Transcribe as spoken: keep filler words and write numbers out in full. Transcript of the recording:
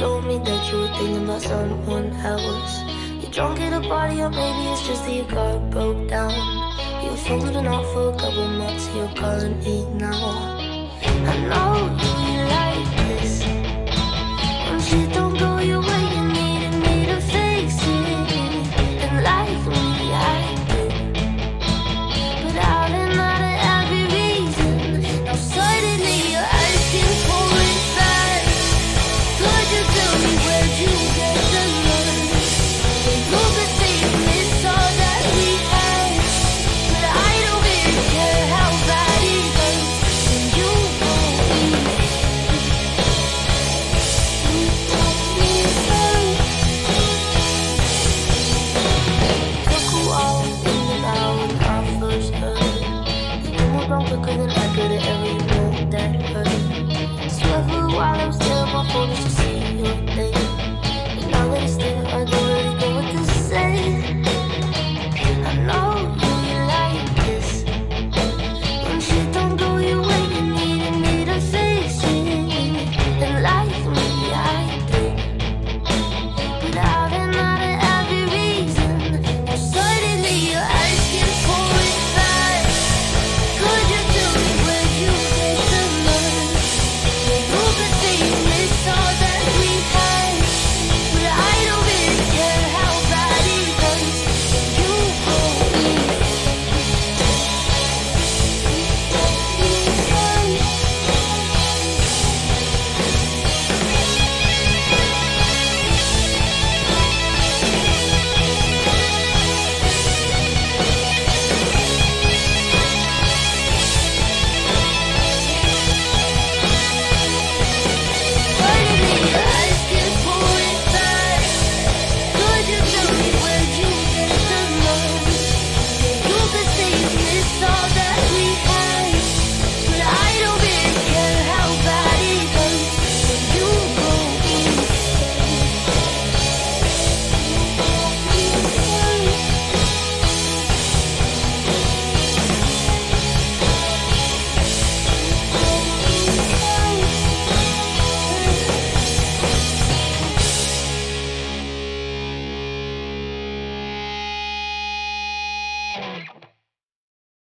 told me that you were thinking about someone else. You're drunk at a party, or maybe it's just that your car broke down. You were holding off for a couple months, you're calling me now. I know you like this. When shit don't go your way, you needed me to fix it. And like me, I did. But out and out of every reason, now suddenly you're asking for it back. Could you tell me where'd you get the love? When you could say you miss all that we had. But I don't really care how bad it hurts when you won't leave. You told me first. Took a while thinking about when I first heard. You moved on quicker than I could have ever known that hurt. Swear for a while I was there, my phone just to see your name.